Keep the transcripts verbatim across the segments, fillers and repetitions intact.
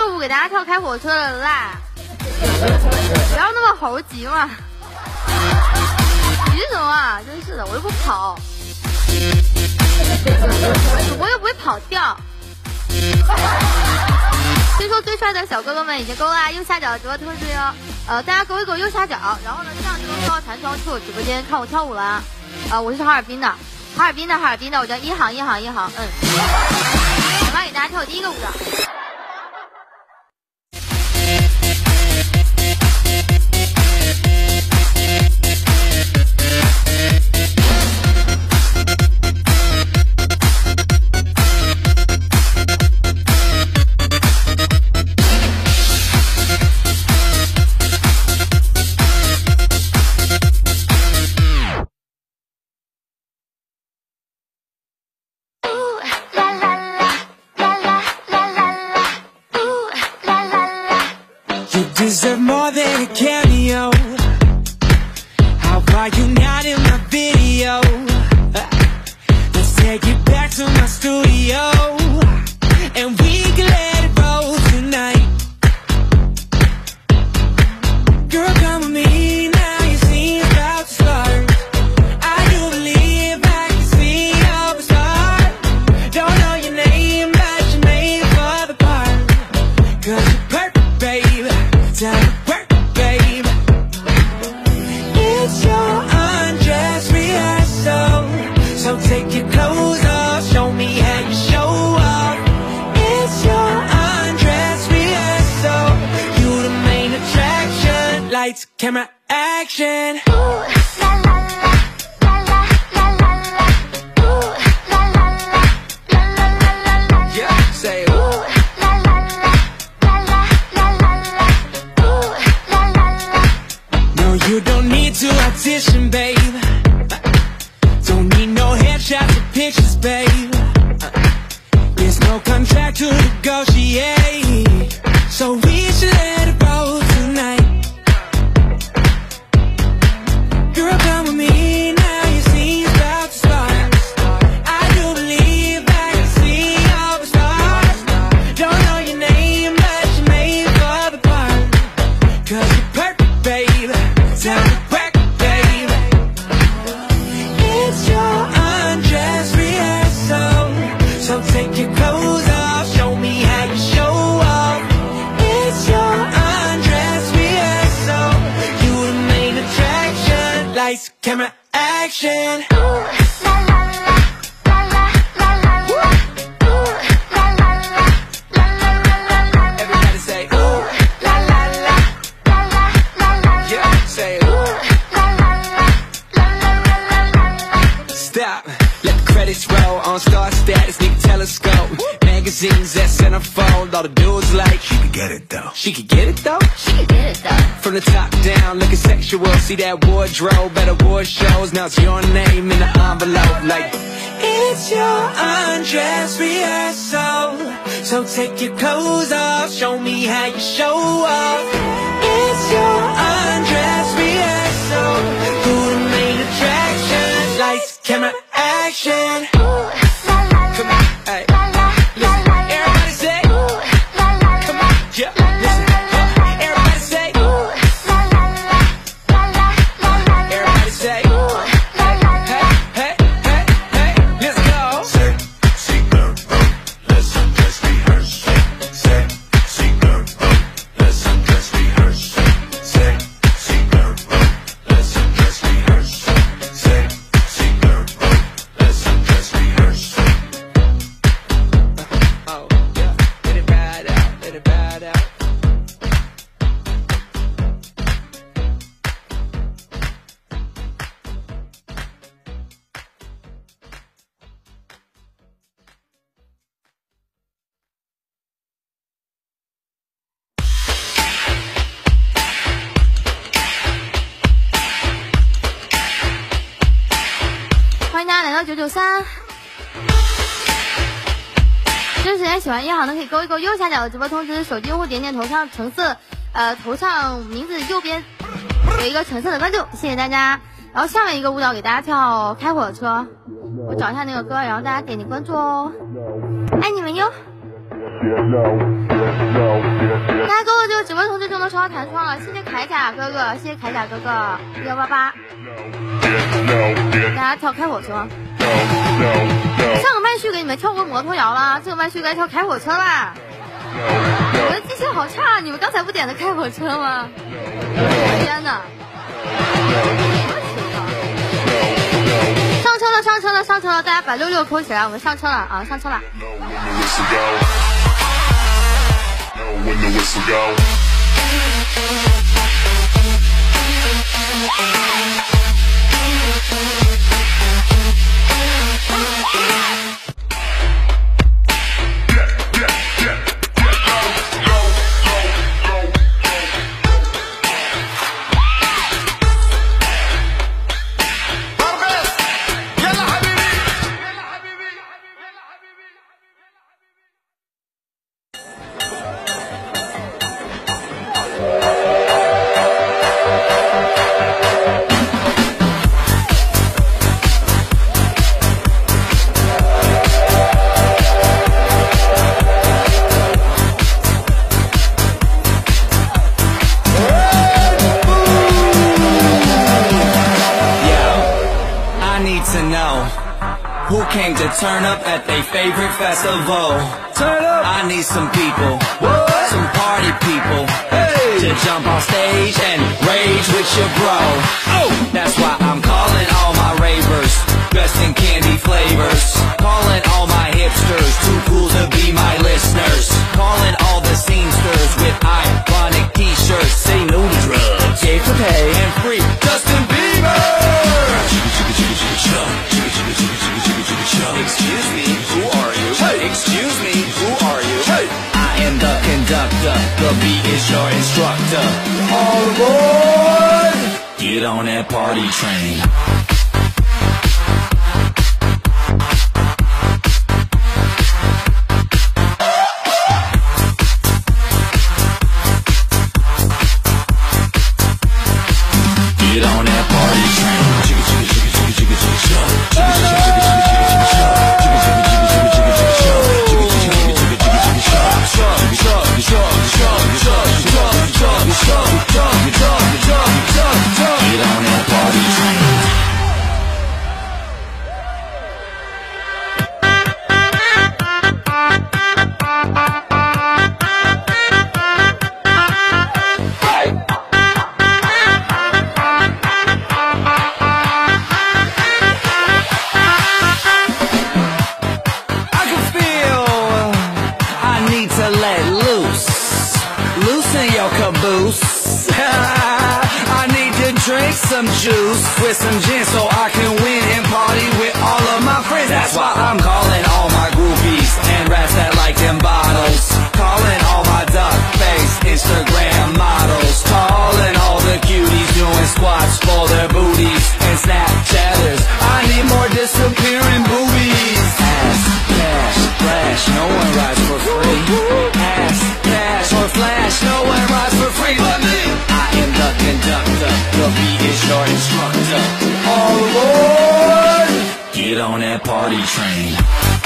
个舞给大家跳开火车了啦！不要那么猴急嘛！急什么啊？真是的，我又不跑，主播又不会跑调。听说最帅的小哥哥们已经勾啦，右下角直播通知哟。呃，大家勾一勾右下角，然后呢，这样就能收到弹窗去我直播间看我跳舞了。啊、呃，我是哈尔滨的，哈尔滨的，哈尔滨的，我叫一航一航一航，嗯。我来给大家跳第一个舞蹈。 Deserve more than a cameo. How are you not in my video? Let's take it back to my studio, and we can let it roll tonight. Girl, come with me now, your scene's about to start. I do believe I can see you're a star. Don't know your name, but you're made for the part. Cause you're perfect, babe. Time to work, babe. It's your undress rehearsal, so take your clothes off, show me how you show off. It's your undress rehearsal, you the main attraction. Lights, camera, action. Ooh, la la la, la la la la la. Ooh, la la la, la la la la la. Yeah, say ooh. You don't need to audition, babe. Don't need no headshots or pictures, babe. There's no contract to negotiate, so we should let it roll tonight. Girl, come with me now, your scene's about to start. I do believe I can see all the stars. Don't know your name, but you're made for the part. Cause you're perfect, babe. Time to work, babe. It's your undress rehearsal, so take your clothes off, show me how you show off. It's your undress rehearsal, you the main attraction. Lights, camera, action. Ooh, la la la, la la la la la. Ooh, la la la, la la la la la. Everybody say ooh, la la la, la la la la. Yeah, say ooh. Stop, let the credits roll on star status, nigga telescope. Magazines that centerfold, all the dudes like she could get it though. She could get it though. She could get it though. From the top down, looking sexual. See that wardrobe at award shows. Now it's your name in the envelope. Like it's your undress rehearsal, so take your clothes off, show me how you show off. It's your undress rehearsal, you the main attraction. Lights, camera, action. Ooh, la la la, come on, hey. La la, listen, la la, everybody say ooh, la la, come on, yeah, listen, uh, everybody say ooh, la la la, la la la la. Everybody say ooh, la la, hey, hey, hey, hey, let's go. Sexy girl, let's undress rehearse. Sexy girl, let's undress rehearse. Sexy girl, let's undress rehearse. Sexy girl, let's undress rehearse. Oh, yeah, let it ride out, let it ride out. 欢迎大家来到九九三。这时间喜欢一航的可以勾一勾右下角的直播通知，手机用户点点头上橙色，呃，头上名字右边有一个橙色的关注，谢谢大家。然后下面一个舞蹈给大家跳开火车，我找一下那个歌，然后大家点点关注哦，爱你们哟。 的收到弹窗了，谢谢铠甲哥哥，谢谢铠甲哥哥幺八八。大家跳开火车。上个麦序给你们跳过摩托摇了，这个麦序该跳开火车啦。我的记性好差，你们刚才不点的开火车吗？天哪！上车了，上车了，上车了！大家把六六扣起来，我们上车了啊，上车了。 Who came to turn up at their favorite festival? Turn up! I need some people, what? Some party people, hey, to jump on stage and rage with your bro. Oh, that's why I'm calling all my ravers, dressed in candy flavors. Calling all my hipsters, too cool to be my listeners. Calling all the scenesters with iconic t-shirts. Say no to drugs, yay for pay and free Justin Bieber. Excuse me, who are you? Hey. Excuse me, who are you? Hey. I am the conductor, the beat is your instructor. All aboard! Get on that party train. Get on that party train. Some juice with some gin so I can win and party with all of my friends. That's why I'm calling all my groupies and rats that like them bottles. Calling all my duck-faced Instagram models. Calling all the cuties doing squats for their booties and Snapchatters. I need more disappearing boobies. Ass, cash, flash, no one rides for free. Ass, cash, or flash, no one rides for free but me. I am the conductor, the beat is your instructor. All aboard! Get on that party train.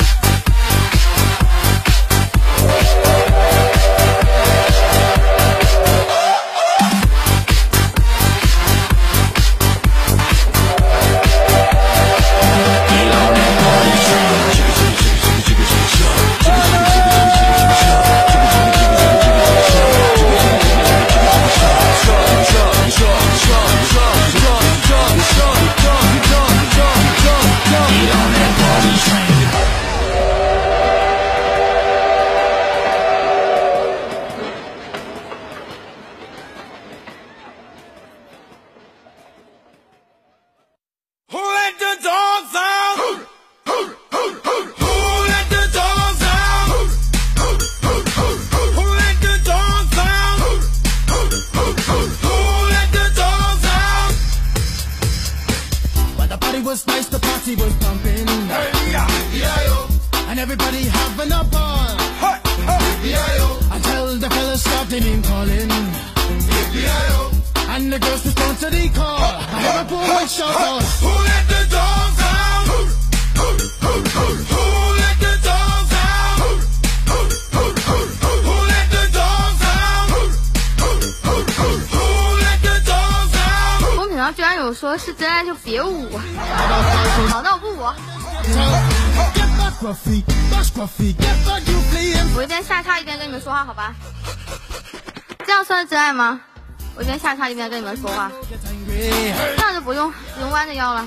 Was nice, the party was pumping. Hey, yeah, yeah, and everybody having a ball. Hey, hey, yeah, until the fellas start name calling. Yeah, and the girls respond to the call. I have a boy shout out. Who let the dogs out? Who, who, who, who, who let the dogs out? Who, who, who, who, who let the dogs out? Who, who, who, 居然有说是真爱就别舞。好，那我不舞。我一边下叉一边跟你们说话，好吧？这样算是真爱吗？我一边下叉一边跟你们说话，这样就不用不用弯着腰了。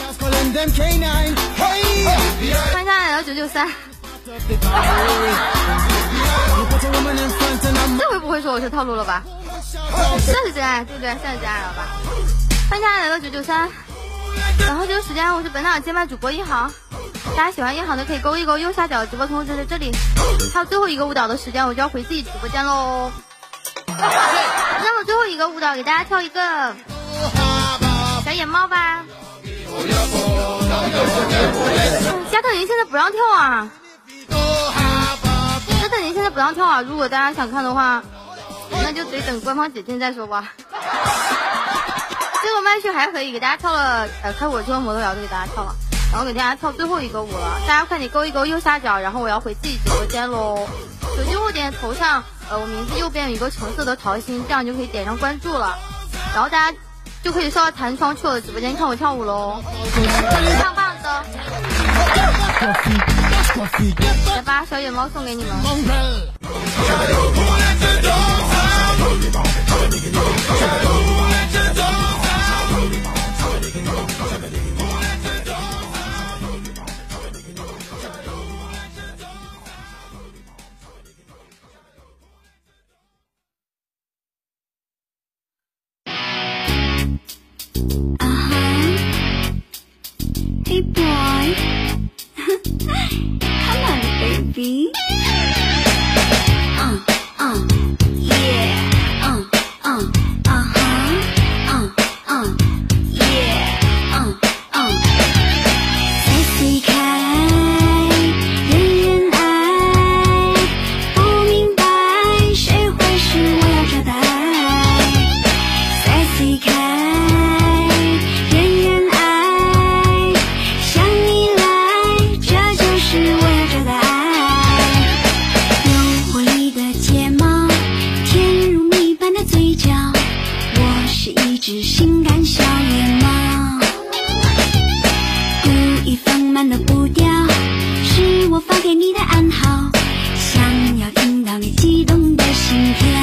欢迎大家来到九九三。这回不会说我是套路了吧？算是真爱，对不对？算是真爱了吧？欢迎大家来到九九三。然后这个时间我是本档接麦主播一航，大家喜欢一航的可以勾一勾右下角直播通知在这里。还有最后一个舞蹈的时间，我就要回自己直播间喽。那么最后一个舞蹈给大家跳一个小野猫吧。加特林现在不让跳啊，加特林现在不让跳啊。如果大家想看的话，那就得等官方解禁再说吧。这个麦序还可以给大家跳了，呃，开火车摩托摇就给大家跳了，然后给大家跳最后一个舞了。大家快点勾一勾右下角，然后我要回自己直播间喽。手机物点头上，呃，我名字右边有一个橙色的桃心，这样就可以点上关注了，然后大家就可以收到弹窗去我的直播间看我跳舞喽，棒棒的。来吧，小野猫送给你们。 Hey boy, come on baby. Uh, uh, yeah, uh, uh, uh huh, uh, uh, yeah, uh, uh. 再细看，人人爱，不明白谁会是我要找的爱。再细看。只性感小野猫，故意放慢的步调，是我发给你的暗号，想要听到你激动的心跳。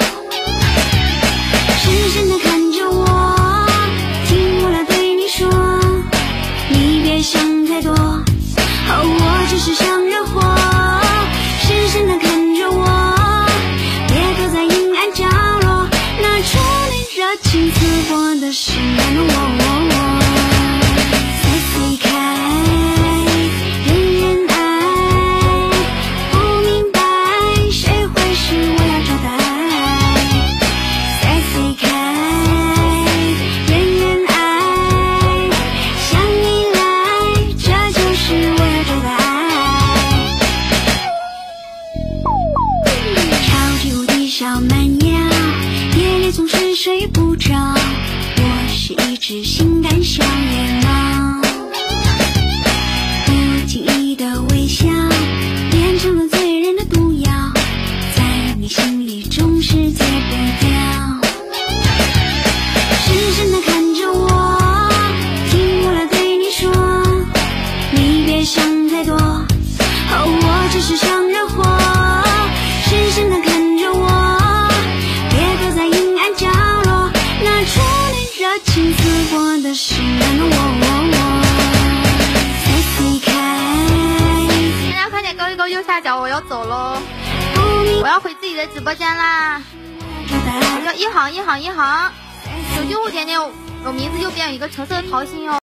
深深地看着我，听我来对你说，你别想太多，哦，我只是想惹祸。深深地看着我，别躲在阴暗角落，拿出你热情刺破的心肝，我我我再细看，人人爱，不明白谁会是我要找的爱。再细看，人人爱，向你来，这就是我要找的爱。超级无敌小蛮腰，夜里总是睡不着，我是一只性感小野猫，不经意的微笑变成了醉人的毒药，在你心里总是戒不掉。深深地看着我，听我来对你说，你别想太多，哦，我只是想惹祸。深深地看着我，别躲在阴暗角落，拿出你热情刺破的心肝，我我我再细看。 大家快点勾一勾右下角，我要走喽，我要回自己的直播间啦。我叫一航一航一航，手机物点点，我名字右边有一个橙色的桃心哦。